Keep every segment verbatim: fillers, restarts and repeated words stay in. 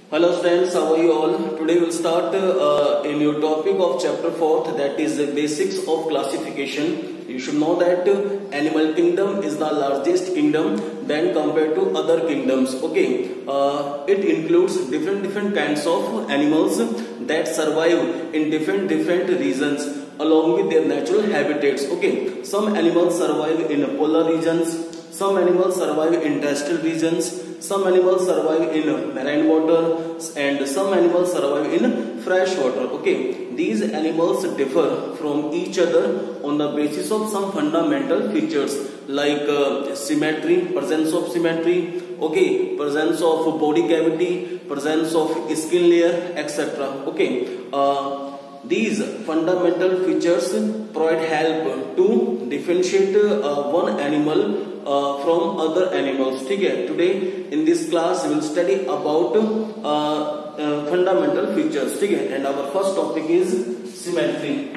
Hello students, how are you all? Today we'll start uh, a new topic of chapter fourth, that is the basics of classification. You should know that uh, animal kingdom is the largest kingdom than compared to other kingdoms. Okay, uh, it includes different different kinds of animals that survive in different different regions along with their natural habitats. Okay, some animals survive in polar regions, some animals survive in terrestrial regions, some animals survive in marine water, and some animals survive in fresh water. Okay, these animals differ from each other on the basis of some fundamental features like uh, symmetry, presence of symmetry, okay, presence of body cavity, presence of skin layer, et cetera. Okay, uh, these fundamental features provide help to differentiate uh, one animal uh, from other animals. Okay, today in this class we will study about uh, uh, fundamental features. Okay, and our first topic is symmetry.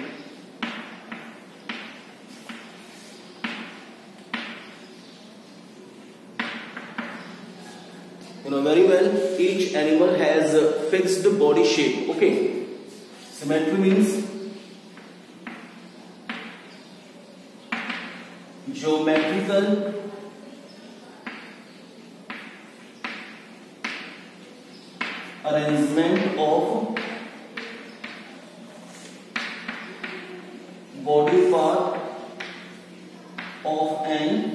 You know very well, each animal has a fixed body shape. Okay, symmetry means geometrical arrangement of body part of an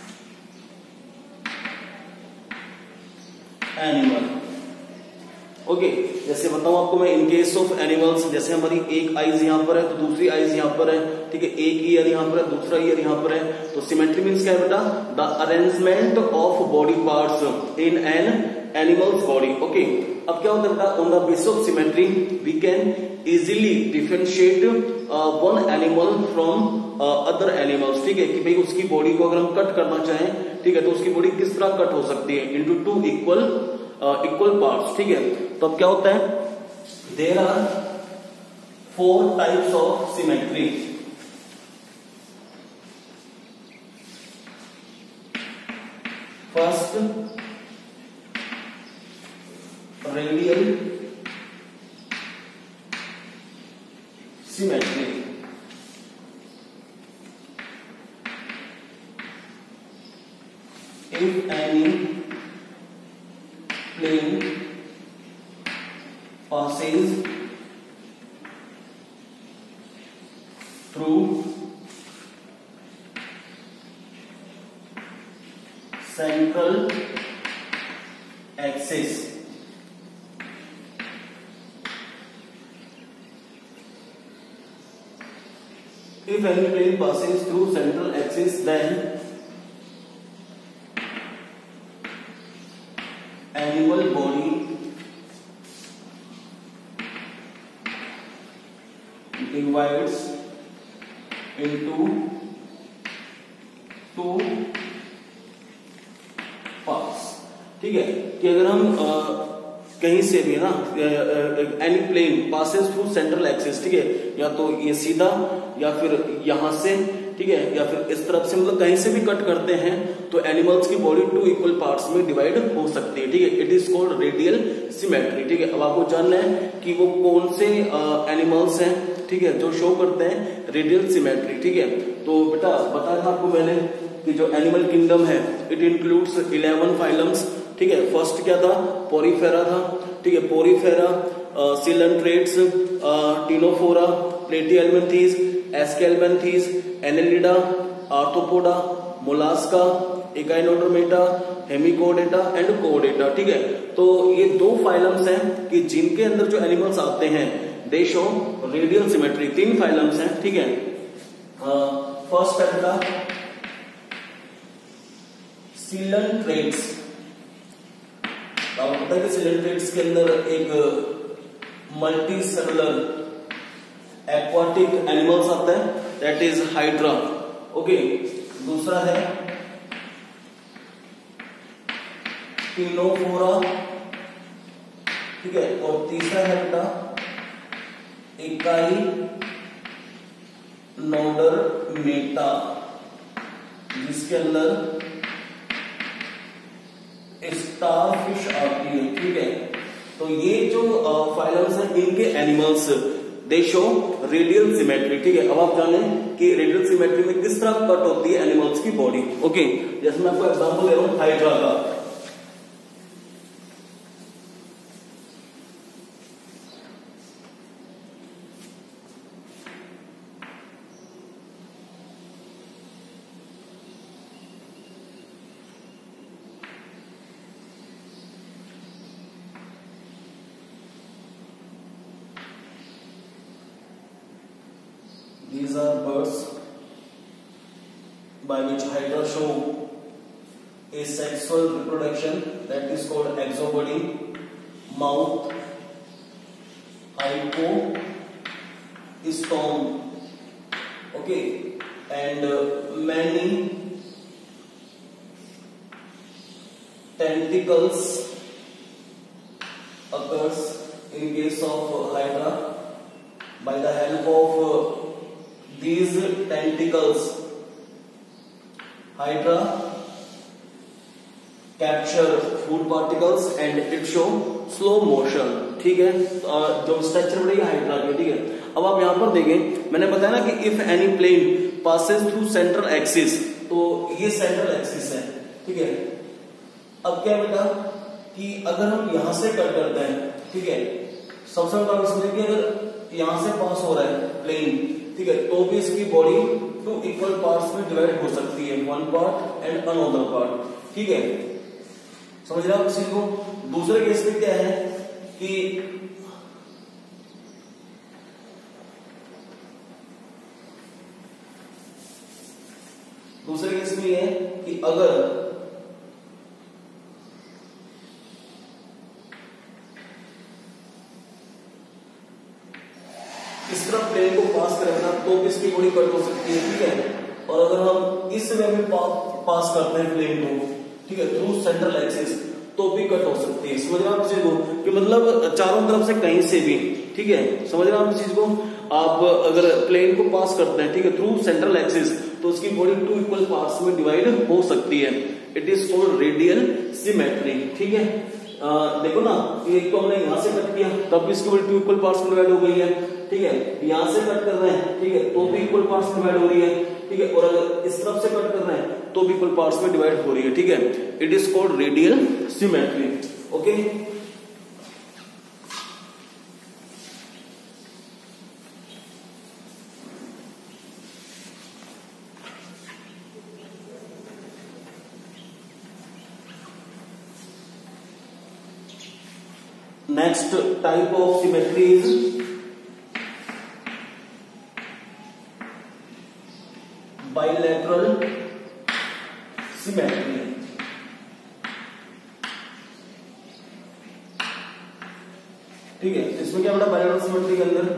animal. Okay, जैसे बताऊं आपको मैं, इन case of animals, जैसे हमारी एक eyes यहाँ पर है तो दूसरी आईज यहाँ पर है. ठीक है, एक ईयर यहाँ पर है, दूसरा ईयर यहाँ पर है. तो सिमेट्री मीन्स क्या है बेटा? The arrangement of body parts in an animals body. Okay, अब क्या होता है बेटा? On the basis of symmetry we can easily differentiate one animal from other animals. ठीक है, कि भाई उसकी बॉडी को अगर हम कट करना चाहें, ठीक है, तो उसकी बॉडी किस तरह कट हो सकती है? Into two equal equal parts. ठीक है, तो अब क्या होता है? There are four types of symmetry. First, radial symmetry. If any plane passes through central axis, if any plane passes through central axis, then animal body divides into two parts. ठीक है, कि अगर हम आ, कहीं से भी ना, any plane passes through central axis, ठीक है, या तो ये सीधा या फिर यहां से, ठीक है, या फिर इस तरफ से, मतलब कहीं से भी कट करते हैं तो एनिमल्स की बॉडी टू इक्वल पार्ट्स में डिवाइड हो सकती है. ठीक है, it is called radial symmetry. ठीक है, अब आपको जानना है कि वो कौन से एनिमल्स हैं, ठीक है, जो शो करते हैं रेडियल सिमेट्री. ठीक है, तो बेटा बताया था आपको मैंने कि जो एनिमल किंगडम है इट इंक्लूड्स इलेवन फाइलम्स. ठीक है, फर्स्ट क्या था? पोरीफेरा था. ठीक है, porifera, coelenterates, ctenophora, platyhelminthes, aschelminthes, annelida, arthropoda, mollusca, echinodermata, hemichordata and कोडेटा. ठीक है, तो ये दो फाइलम्स हैं कि जिनके अंदर जो एनिमल्स आते हैं दे शो रेडियल सिमेट्री. तीन फाइलम्स हैं. ठीक है, फर्स्ट है बेटा सिलेंट्रेट्स. आपको पता है कि सिलेंट्रेट्स के अंदर एक मल्टी सेलुलर एक्वाटिक एनिमल्स आता है, दैट इज हाइड्रा. ओके, दूसरा है टिनोफोरा. ठीक है, और तीसरा है बेटा इकाई नोडरमेटा, जिसके अंदर स्टारफिश आती है. ठीक है, तो ये जो फाइलम्स हैं इनके animals they show radial symmetry. ठीक है, अब आप जाने कि रेडियल सिमेट्री में किस तरह कट होती है एनिमल्स की बॉडी। ओके, जैसे मैं आपको एग्जांपल दे रहा हूं हाइड्रा का। These are birds by which Hydra show a sexual reproduction, that is called exobody, mouth, hypostome, okay, and uh, many tentacles occurs in case of Hydra. By the help of uh, these tentacles, Hydra capture food particles and it show slow motion। ठीक है, जो structure बढ़ेगा hydra के। ठीक है, अब आप यहां पर देखें, मैंने बताया ना कि if any plane passes through central axis, तो ये सेंट्रल एक्सिस है। ठीक है, अब क्या बेटा कि अगर हम यहां से कट करते हैं, ठीक है, सबसे पहले समझें कि अगर यहां से पास हो रहा है प्लेन, ठीक है, तो भी इसकी बॉडी टू इक्वल पार्ट्स में डिवाइड हो सकती है, one part and another part. ठीक है, समझ रहे हो आप इसी को। दूसरे केस में क्या है कि दूसरे केस में यह है कि अगर इस तरफ प्लेन को पास करेंगे ना तो भी इसकी बॉडी कट हो सकती है। ठीक है, और अगर हम इस वे में पा, पास करते हैं प्लेन को, ठीक है, थ्रू सेंट्रल एक्सिस, तो भी कट हो सकती है। समझ रहे हो आप इस चीज को कि मतलब चारों तरफ से कहीं से भी। ठीक है, समझ रहे हो आप इस चीज को। आप अगर प्लेन को पास करते हैं, ठीक है, थ्रू सेंट्रल एक्सिस, तो उसकी बॉडी टू इक्वल पार्ट्स में डिवाइड हो सकती है। It is called radial symmetry. ठीक है, आ, देखो ना, एक तो हमने यहां से कट किया तब भी इसकी बॉडी टू इक्वल पार्ट्स में डिवाइड हो गई है। ठीक है, यहां से कट कर रहे हैं, ठीक है, तो भी इक्वल पार्ट्स में डिवाइड हो रही है। ठीक है, और अगर इस तरफ से कट कर रहे हैं तो भी इक्वल पार्ट्स में डिवाइड हो रही है। ठीक है, it is called radial symmetry. Okay, next type of symmetry is bilateral symmetry. ठीक है, इसमें क्या बड़ा बाइलेटरल सिमेट्री के अंदर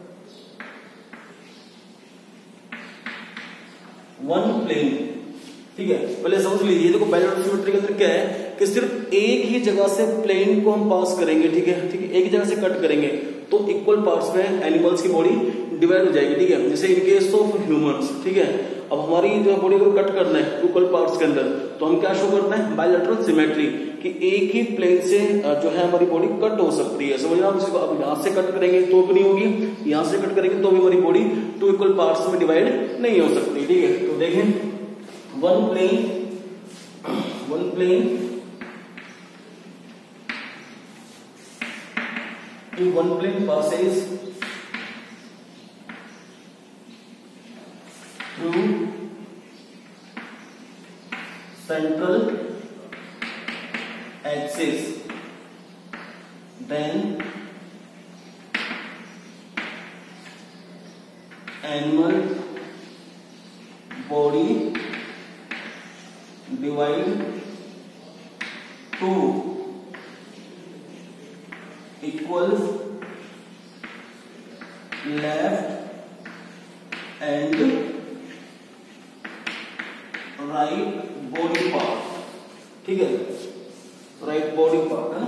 वन प्लेन। ठीक है, पहले समझ लीजिए, देखो बाइलेटरल सिमेट्री के अंदर क्या है कि सिर्फ एक ही जगह से प्लेन को हम पास करेंगे। ठीक है, ठीक है, एक ही जगह से कट करेंगे तो इक्वल पार्ट्स में एनिमल्स की बॉडी डिवाइड हो जाएगी। ठीक है, जैसे इन केस ऑफ ह्यूमंस। ठीक है, अब हमारी जो बॉडी को कट करना है इक्वल पार्ट्स के अंदर, तो हम क्या शो करते हैं, बाइलेटरल सिमेट्री, कि एक ही प्लेन से जो है हमारी बॉडी कट हो सकती है। समझ रहे हो आप इसको। अब यहां से कट करेंगे तो भी नहीं होगी, यहां से कट करेंगे तो भी हमारी बॉडी टू इक्वल पार्ट्स में डिवाइड नहीं हो सकती। ठीक है, तो देखें, one plane one plane one plane passes through central axis, then animal body divide to equal left and right body part। ठीक है, राइट बॉडी पार्ट है ना।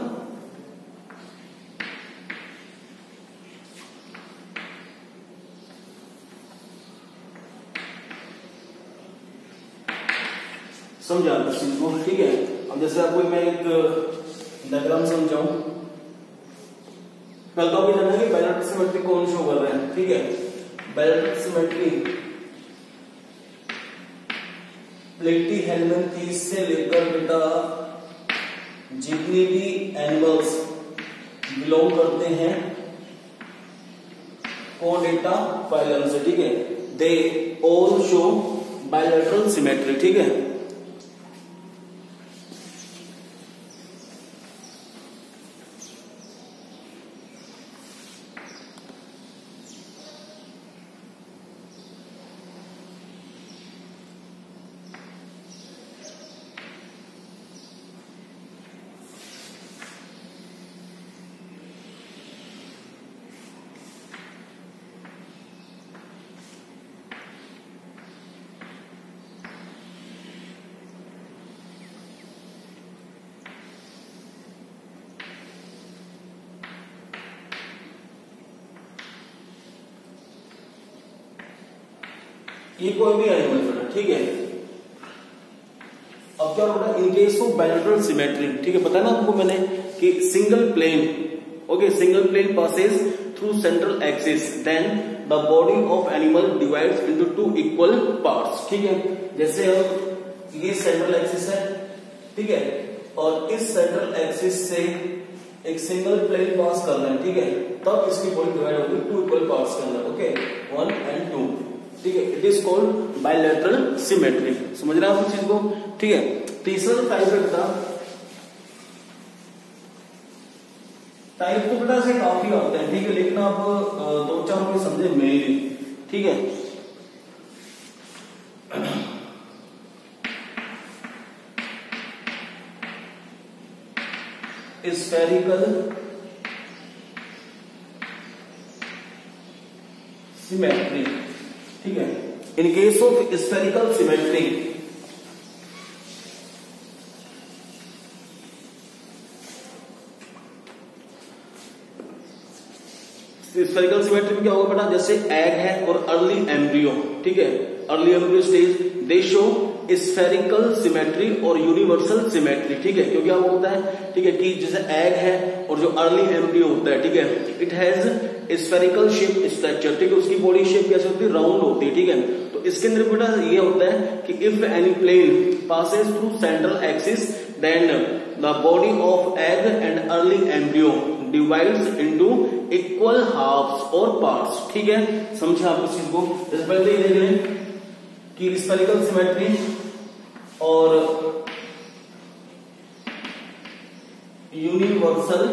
समझा इस चीज को। ठीक है, अब जैसे आपको मैं एक डायग्राम समझाऊं, कल तो अभी जाना कि बायलैटरल सिमेट्री कौन शो कर रहे हैं, ठीक है। बायलैटरल सिमेट्री प्लेटीहेल्मिन्थेस से लेकर बेटा जितने भी एनिमल्स बिलोंग करते हैं कोडेटा फाइलम से, ठीक है, they all show bilateral symmetry, ठीक है। ये कोई भी एनिमल बेटा, ठीक है। अब क्या होगा in case of bilateral symmetry, ठीक है, बताया ना आपको मैंने कि single plane, okay, single plane passes through central axis, then the body of animal divides into two equal parts, ठीक है। जैसे अब ये सेंट्रल एक्सिस है, ठीक है, और इस सेंट्रल एक्सिस से एक सिंगल प्लेन पास कर रहे हैं, ठीक है, तब इसकी बॉडी डिवाइड होगी टू इक्वल पार्ट्स के अंदर, ओके, वन एंड टू, ठीक है। It is called bilateral symmetry. समझ रहे हैं आप इस चीज को, ठीक है। तीसरा जो टाइप है बेटा, टाइप तो बेटा से काफी आते हैं, ठीक है, लेकिन आप दो चार को समझे मेनली, ठीक है। स्फेरिकल सिमेट्री, ठीक है। In case of spherical symmetry spherical symmetry में क्या होगा बेटा, जैसे एग है और अर्ली एम्ब्रियो, ठीक है, early embryo stage, they show spherical symmetry और यूनिवर्सल सिमेट्री, ठीक है। क्योंकि क्या होता है, ठीक है, कि जैसे एग है और जो अर्ली एम्ब्रियो होता है, ठीक है, it has spherical shape structure, ठीक है, उसकी बॉडी शेप कैसे होती है, राउंड होती है, ठीक है। तो इसके अंदर बेटा ये होता है कि if any plane passes through central axis then the body of egg and early embryo divides into equal halves और पार्ट्स, ठीक है। समझे आप इस चीज को। जैसे पहले ही देख लें कि स्फेरिकल सिमेट्री और यूनिवर्सल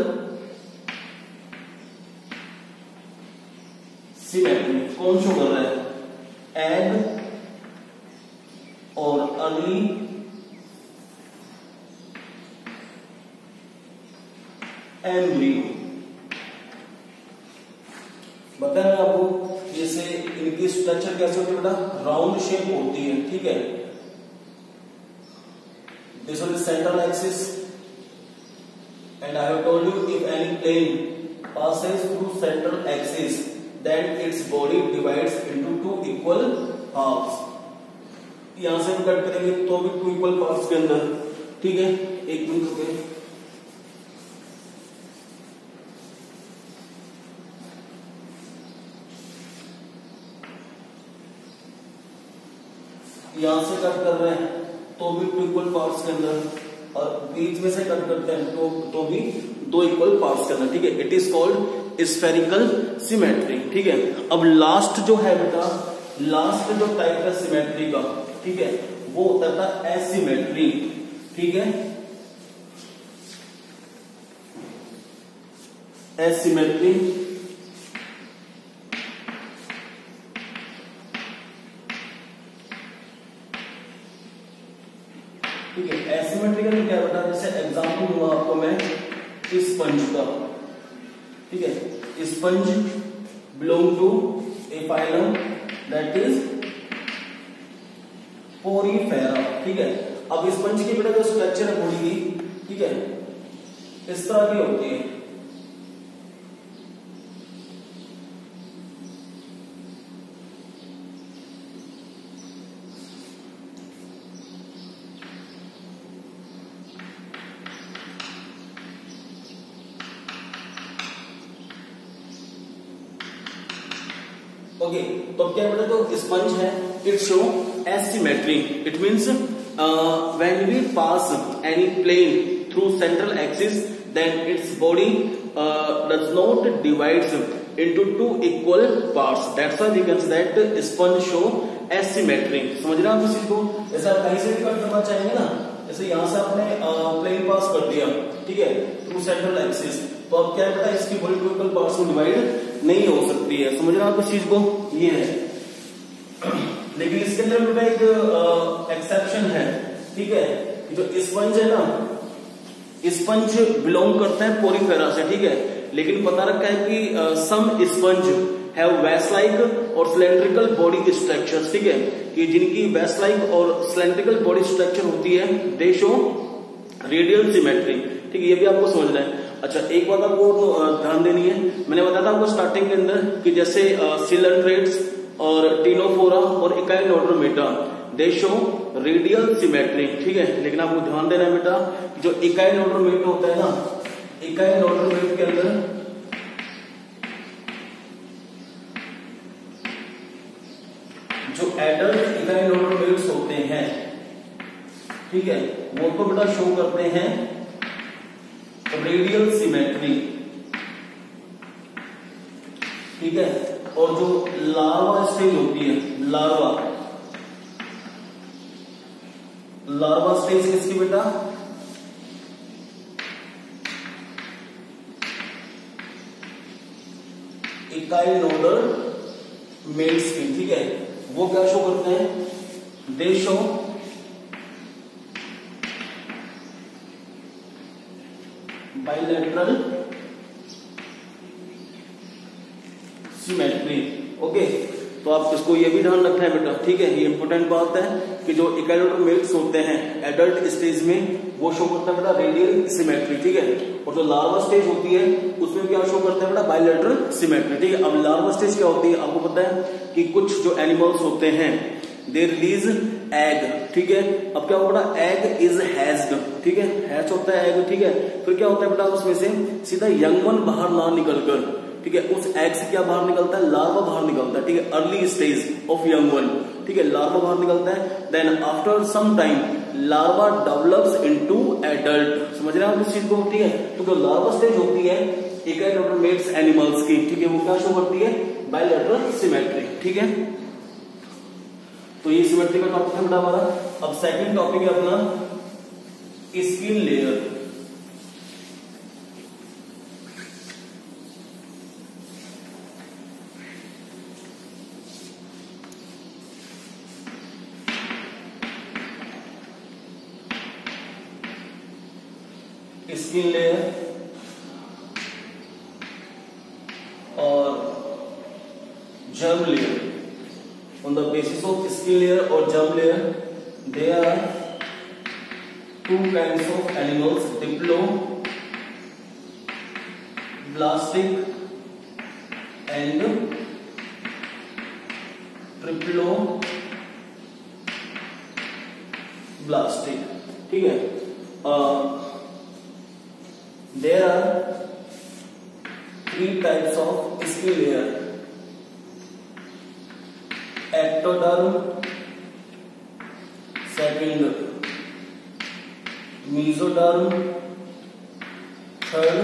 सिमेट्री कौन शो कर रहा है, एग और अर्ली एम्ब्रियो। बताया आपको, जैसे इनकी स्ट्रक्चर कैसे होती है बेटा, राउंड शेप होती है, ठीक है। This is central axis and I have told you if any plane passes through central axis then its body divides into two equal halves। यहां से हम कट करेंगे तो भी टू इक्वल पार्ट्स के अंदर, ठीक है। एक मिनट रुके, यहां से कट कर रहे हैं तो भी टू इक्वल पार्ट्स के अंदर, और बीच में से कट करते हैं तो तो भी दो इक्वल पार्ट्स के अंदर, ठीक है। It is called spherical symmetry, ठीक है। अब लास्ट जो है बेटा, लास्ट जो टाइप है सिमेट्री का, ठीक है, वो होता था एसिमेट्री, ठीक है। एसिमेट्री ठीक है। एसिमेट्री का क्या बता, जैसे एग्जांपल हुआ आपको मैं स्पंज का, ठीक है। Sponge belong to a phylum that is porifera, ठीक है। अब स्पंज की बेटा जो स्ट्रक्चर है बॉडी की, ठीक है, इस तरह की होती है, ओके, तो अब क्या है बेटा, तो स्पंज है, it show asymmetry, it means when we pass any plane through central axis then its body does not divides into two equal parts, that's why we can say that sponge show asymmetry। समझ रहे हैं आप इस चीज को? जैसे आप कहीं से भी कट करना चाहेंगे ना, जैसे यहां से आपने प्लेन पास कर दिया, ठीक है, थ्रू सेंट्रल एक्सिस, तो अब क्या है बेटा, इसकी बॉडी टू इक्वल पार्ट्स में डिवाइड नहीं हो सकती है। समझ रहे हैं आप इस चीज को? ये है, लेकिन इसके अंदर बेटा एक एक्सेप्शन है, ठीक है, जो स्पंज है ना, स्पंज बिलोंग करते हैं पोरीफेरा से, ठीक है, लेकिन पता रखा है कि some sponge have vase like और सिलेंड्रिकल बॉडी स्ट्रक्चर्स, ठीक है, कि जिनकी वैस लाइक और सिलेंड्रिकल बॉडी स्ट्रक्चर होती है दे शो रेडियल सिमेट्री, ठीक है, ये भी आपको समझना है। अच्छा, एक बात आपको ध्यान देनी है, मैंने बताया था आपको स्टार्टिंग के अंदर कि जैसे सिलेंड्रेट्स और टीनोफोरा और echinodermata they show radial symmetry, ठीक है, लेकिन आपको ध्यान देना है बेटा, जो इकाइनोडर्मेटा होता है ना, इकाइनोडर्मेट के अंदर जो एडल्ट इकाइनोडर्मेट्स होते हैं, ठीक है, वो तो बेटा शो करते हैं रेडियल सिमेट्री, ठीक है, और जो लार्वा स्टेज होती है, लार्वा लार्वा स्टेज किसकी बेटा, इकाइनोडर मेल्स की, ठीक है, वो क्या शो करते हैं, they show bilateral symmetry. Okay, तो आप इसको ये भी ध्यान रखना है बेटा, ठीक है, ये इंपॉर्टेंट बात है कि जो इकाइनोडर मेल्स होते हैं एडल्ट स्टेज में वो शो करता है बेटा रेडियल सिमेट्री, ठीक है, और जो लार्वा स्टेज होती है उसमें क्या शो करता है बेटा बाइलेटरल सिमेट्री, ठीक है। अब लार्वा स्टेज क्या होती है, आपको पता है कि कुछ जो एनिमल्स होते हैं दे रिलीज एग, ठीक है, अब क्या होगा बेटा, एग इज हैच्ड, ठीक है, हैच होता है एग, ठीक है, फिर क्या होता है बेटा, उसमें से सीधा यंग वन बाहर ना निकलकर, ठीक है, उस एग से क्या बाहर निकलता है, लार्वा बाहर निकलता है, ठीक है, early stage of young one, ठीक है, लार्वा बाहर निकलता है, then after some time larva develops into adult. समझ रहे हैं आप इस चीज को, ठीक है, तो जो लार्वा स्टेज होती है इकाइनोडर्मेट्स एनिमल्स की, ठीक है, वो क्या शो करती है, बाइलेटरल सिमेट्री, ठीक है, तो ये सिमेट्री का टॉपिक है बेटा हमारा। अब सेकंड टॉपिक है अपना स्किन लेयर। स्किन लेयर और germ layer, on the basis of skin layer or germ layer there are two kinds of animals, diploblastic and triploblastic, ठीक है, there are three types of skin layer, ectoderm, second mesoderm, third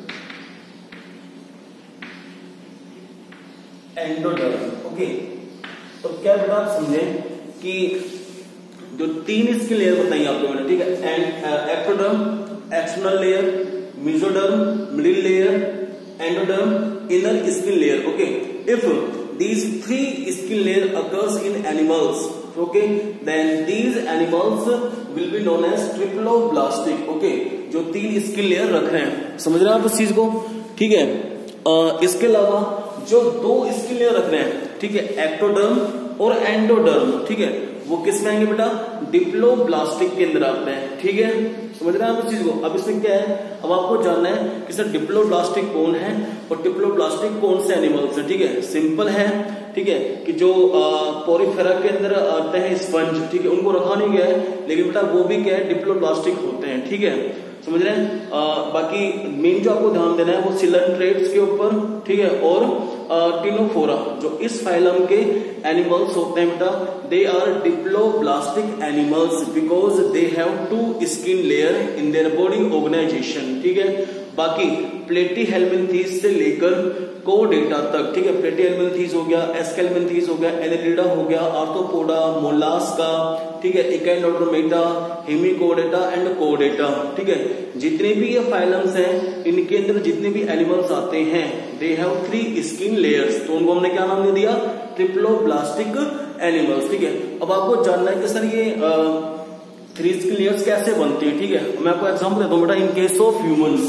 endoderm. Okay, तो क्या बेटा आप समझे कि जो तीन इसकी लेयर बताई आप लोगों ने, ठीक है, ectoderm external layer, mesoderm middle layer, endoderm inner skin layer. Okay, if these three skin layer occurs in animals, okay, then these animals will be known as triploblastic। okay, जो तीन स्किन लेयर रख रहे हैं, समझ रहे हैं आप इस चीज को, ठीक है। आ, इसके अलावा जो दो स्किन लेयर रख रहे हैं, ठीक है, एक्टोडर्म और एंडोडर्म, ठीक है, वो किस में आएंगे बेटा, डिप्लोब्लास्टिक के अंदर आते हैं, ठीक है, समझ रहे हैं आप इस चीज को। अब इसमें क्या है, अब आपको जानना है कि सर डिप्लोब्लास्टिक कौन है और डिप्लोब्लास्टिक कौन से एनिमल्स हैं, ठीक है। सिंपल है, ठीक है, कि जो पोरीफेरा के अंदर आते हैं स्पंज, ठीक है, उनको रखा नहीं गया है, लेकिन बेटा वो भी क्या है, डिप्लोब्लास्टिक होते हैं, ठीक है, समझ रहे हैं। आ, बाकी मेन जो आपको ध्यान देना है वो सिलेंट्रेट्स के ऊपर, ठीक है, और टिनोफोरा, जो इस फाइलम के एनिमल्स होते हैं बेटा, they are diploblastic animals because they have two skin layer in their body organisation. ठीक है, बाकी प्लेटीहेल्मिन्थीज से लेकर कोडेटा तक, ठीक है, प्लेटीहेल्मिन्थीज हो गया, एस्केल्मिन्थीज हो गया, एनेलिडा हो गया, आर्थ्रोपोडा, मोलास्का, ठीक है, इकेनोड्रोमेटा, हेमिकोडेटा एंड कोडेटा। ठीक है, जितने भी ये फाइलम्स हैं, इनके अंदर जितने भी एनिमल्स आते हैं, they have three skin layers, तो उनको हमने क्या नाम दे दिया, ट्रिप्लोब्लास्टिक एनिमल्स। ठीक है, अब आपको जानना है कि सर ये थ्री स्किन लेयर्स कैसे बनती है। ठीक है, मैं आपको एग्जांपल देता हूं बेटा, in case of humans,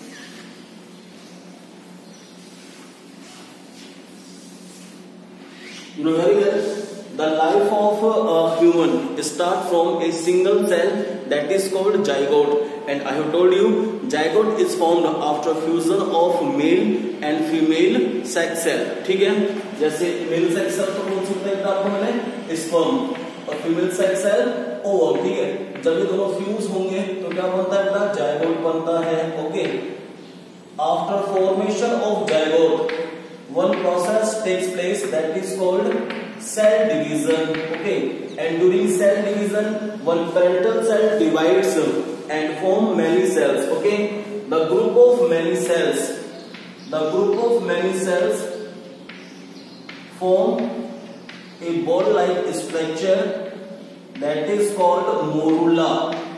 you know very well, the life of a human start from a single cell that is called zygote, and I have told you zygote is formed after fusion of male and female sex cell। ठीक है, जैसे male sex cell तो कौन सा होता है आपको मैंने स्पर्म, और फीमेल सेक्स सेल ओवम। ठीक है, जब ये दोनों फ्यूज होंगे तो क्या बनता है बेटा, zygote बनता है। Okay, after formation of zygote one process takes place that is called cell division। Okay, and during cell division one parental cell divides and form many cells। Okay, the group of many cells the group of many cells form a ball like structure that is called morula।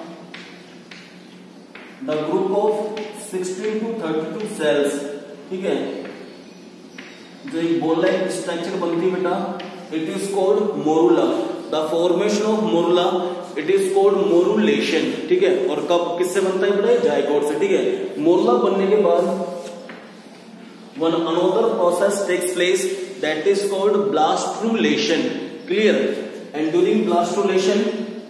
the group of sixteen to thirty-two cells, ठीक है, जो एक ball like structure बनती है बेटा, it is called morula. The formation of morula it is called morulation. ठीक है, और कब किससे बनता है बेटा, जायगोट से। ठीक है, मोरुला बनने के बाद one another process takes place that is called blastulation. Clear, and during blastulation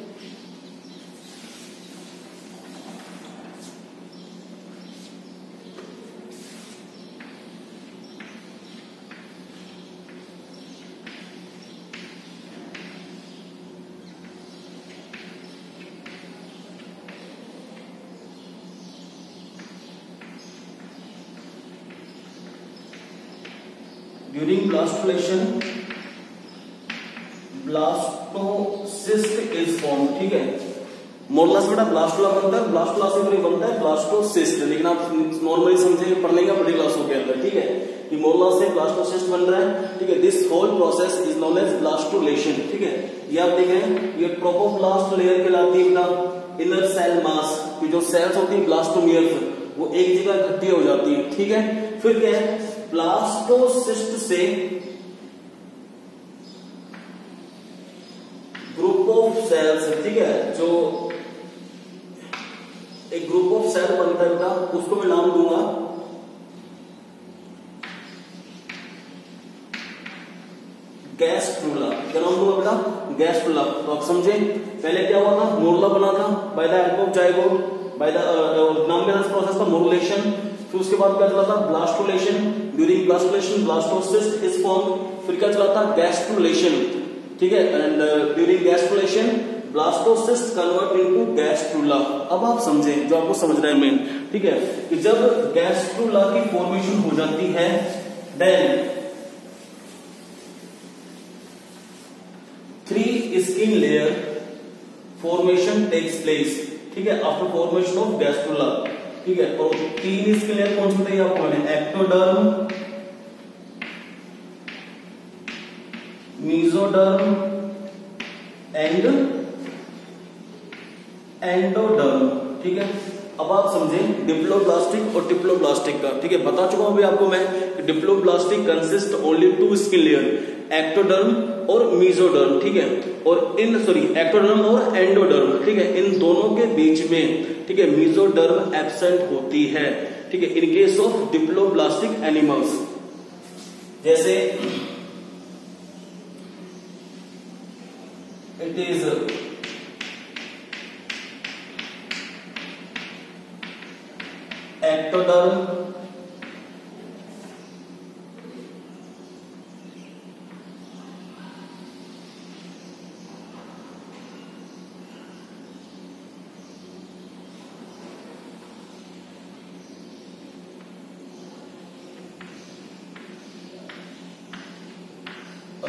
During blastulation, blastocyst is formed। ठीक है, मोरला से बेटा ब्लास्टुला बनता है, ब्लास्टुला से फिर बनता है ब्लास्टोसिस्ट, लेकिन आप नॉर्मली समझेंगे, पढ़ लेंगे बड़ी क्लासों के अंदर। ठीक है, कि मोरला से ब्लास्टोसिस्ट बन रहा है। ठीक है, this whole process is known as blastulation. ठीक है, ये आप देख रहे हैं, ये ट्रोपोब्लास्ट लेयर कहलाती है बेटा। इनर सेल मास की जो सेल्स होती है ब्लास्टोमियर्स, वो एक जगह इकट्ठी हो जाती है। ठीक है, फिर क्या है, ब्लास्टोसिस्ट से ग्रुप ऑफ सेल्स, ठीक है, जो एक ग्रुप ऑफ सेल बनता है बेटा, उसको मैं नाम दूंगा गैस्ट्रुला। क्या नाम दूंगा बेटा, गैस्ट्रुला। तो आप समझे, पहले क्या हुआ था, मोरुला बना था by the help of zygote, by the नाम क्या था प्रोसेस का, मोरुलेशन। फिर उसके बाद क्या चला था, blastulation. During blastulation blastocyst is form. फिर क्या चला था, गैस्ट्रुलेशन। ठीक है, and during gastrulation blastocyst convert into gastrula. अब आप समझें, जो आपको समझ रहे हैं मेन। ठीक है, कि जब गैस्ट्रुला की फॉर्मेशन हो जाती है, then three skin layer formation takes place. ठीक है, आफ्टर फॉर्मेशन ऑफ गैस्ट्रुला। ठीक है, और तीन स्किन लेयर कौन सी बताइए आपको मैंने, एक्टोडर्म, मेसोडर्म एंड एंडोडर्म। ठीक है, अब आप समझें डिप्लोब्लास्टिक और डिप्लोब्लास्टिक का। ठीक है, बता चुका हूं अभी आपको मैं, diploblastic consist only two skin layer, ectoderm और मेसोडर्म। ठीक है, और इन सॉरी एक्टोडर्म और एंडोडर्म। ठीक है, इन दोनों के बीच में, ठीक है, मेसोडर्म एब्सेंट होती है। ठीक है, in case of diploblastic animals, जैसे इट इज एक्टोडर्म,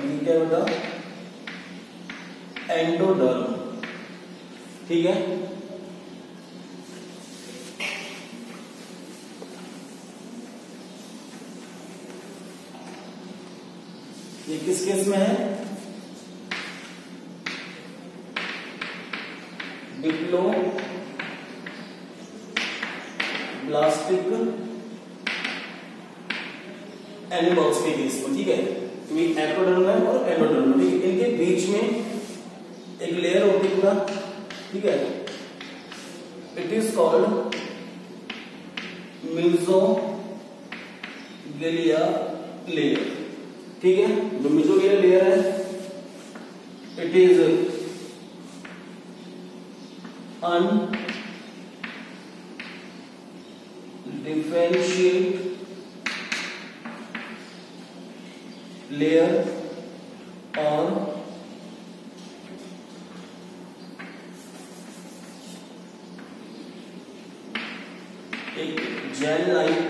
और ये क्या है बेटा, एंडोडर्म। ठीक है, ये किस केस में है, डिप्लोब्लास्टिक एनिमल्स के केस में। ठीक है, तो ये एक्टोडर्म है और एंडोडर्म, ठीक है, इनके बीच में एक लेयर होती है पूरा। ठीक है, it is called mesoglea layer. ठीक है, जो मीजोगिलिया लेयर है, इट इज अनडिफरेंशिएट लेयर और एक जेल लाइक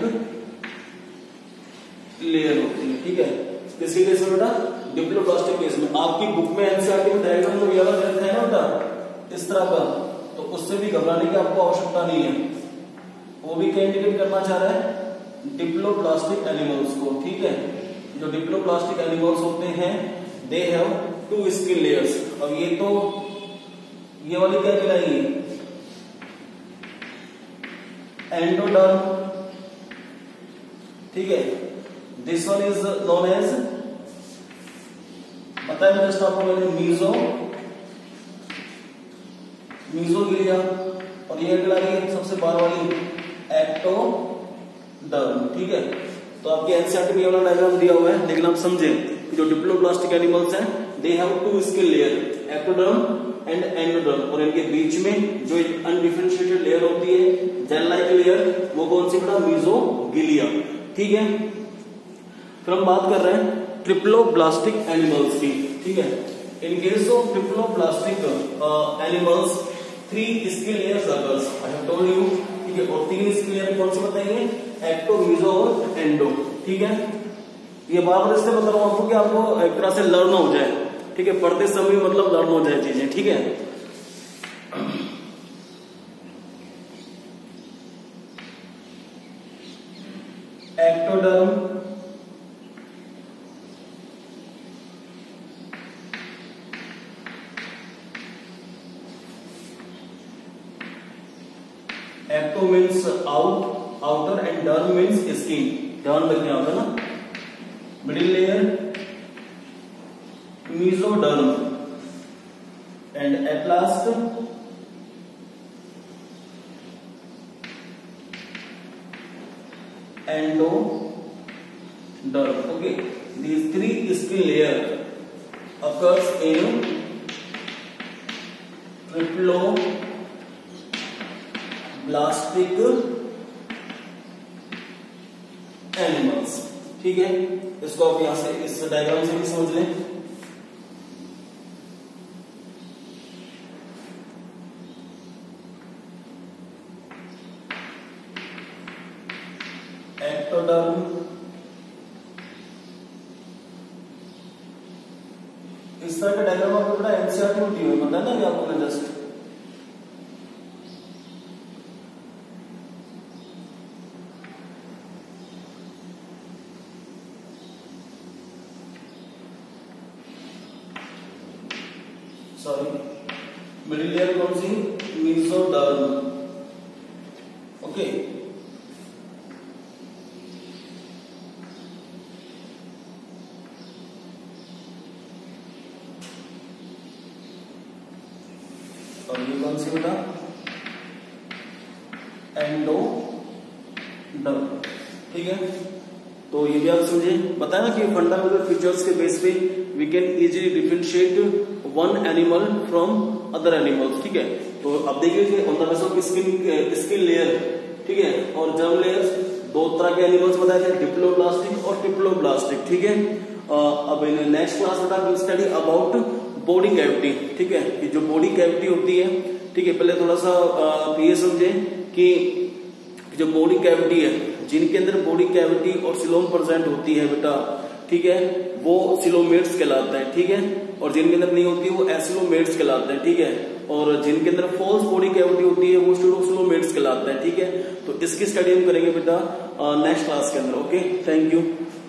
लेयर होती है। ठीक है, किसके केस में बेटा, डिप्लोब्लास्टिक केस में। आपकी बुक में एनसीईआरटी में डायग्राम तो ये वाला रहता है ना बेटा, इस तरह का, तो उससे भी घबराने की आपको आवश्यकता नहीं है। वो भी क्या इंडिकेट करना चाह रहा है, डिप्लोब्लास्टिक एनिमल्स को। ठीक है, जो डिप्लोब्लास्टिक एनिमल्स होते हैं, they have two skin layers. अब ये तो ये वाली क्या कहलाएगी, एंडोडर्म। ठीक है, this one is known as, बताया मैंने जस्ट आपको, मैंने मीजो मीजोगिलिया, और ये अगला है सबसे बाहर वाली एक्टोडर्म। ठीक है, तो आपके एनसीईआरटी में वाला डायग्राम दिया हुआ है, लेकिन आप समझे कि जो डिप्लोब्लास्टिक एनिमल्स हैं, they have two skin layer, ectoderm and endoderm, और इनके बीच में जो अनडिफरेंशिएटेड लेयर होती है, जेल लाइक लेयर, वो कौन सी बेटा, मीजोगिलिया। ठीक है, फिर हम बात कर रहे हैं ट्रिप्लोब्लास्टिक एनिमल्स की। ठीक है, in case of triploblastic animals, three skin layers occurs, I have told you. ठीक है, और तीन स्किन लेयर कौन से बताएंगे, एक्टो, मीजो और एंडो। ठीक है, ये बार बार इससे बता रहा हूं आपको कि आपको एक तरह से लर्न हो जाए। ठीक है, पढ़ते समय मतलब लर्न हो जाए चीजें। ठीक है, ectoderm, ecto means out, outer, and derm means skin. ध्यान रखना होगा ना, middle layer mesoderm, and at last endoderm. Okay, these three skin layer occurs in triploblastic animals. ठीक है, इसको आप यहां से इस डायग्राम से भी समझ लें। एक्टोडर्म, इस तरह का डायग्राम आपको बड़ा एनसीईआरटी में दी हुई, बताया ना आपको मैं जस्ट। सॉरी, मिडिल लेयर कौन सी, मीजोडर्म। ओके, और ये कौन सी बेटा, एंडोडर्म। ठीक है, तो ये भी आप समझे, बताया ना कि फंडामेंटल फीचर्स के बेस पे we can easily differentiate one animal from other animals. ठीक है, तो अब देखिए on the basis of skin skin layer. ठीक है, और जर्म लेयर्स, दो तरह के एनिमल्स बताए थे, डिप्लोब्लास्टिक और ट्रिप्लोब्लास्टिक। ठीक है, अब इन नेक्स्ट क्लास में will study about body cavity. ठीक है, कि जो बॉडी कैविटी होती है, ठीक है, पहले थोड़ा सा ये समझे कि जो बॉडी कैविटी है, जिनके अंदर बॉडी कैविटी और सिलोम प्रेजेंट होती है बेटा, ठीक है, वो सिलोमेट्स कहलाते हैं, ठीक है, और जिनके अंदर नहीं होती है वो एसिलोमेट्स कहलाते हैं, ठीक है, और जिनके अंदर फॉल्स बॉडी कैविटी होती है वो स्यूडोसिलोमेट्स कहलाते हैं, ठीक है। तो इसकी स्टडी हम करेंगे बेटा नेक्स्ट क्लास के अंदर। Okay, thank you.